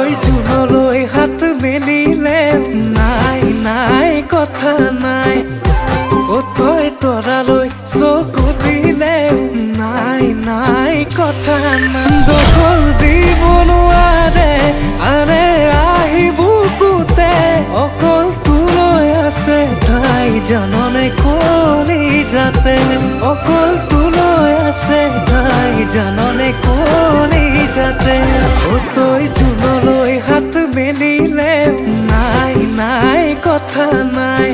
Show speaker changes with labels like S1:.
S1: তই জোনলৈ হাত মেলিলে নাই নাই কথা নাই ও তই তৰালৈ চকু দিলে নাই নাই কথা নাই দখল দিব নোৱাৰে আৰে আহি বুকুতে অকল তোলৈ আছে ঠাই জাননে কলি যাতে অকল তোলৈ আছে ঠাই জাননে কলি যাতে ও তই জোনলৈ হাত মেলিলে নাই নাই কথা নাই।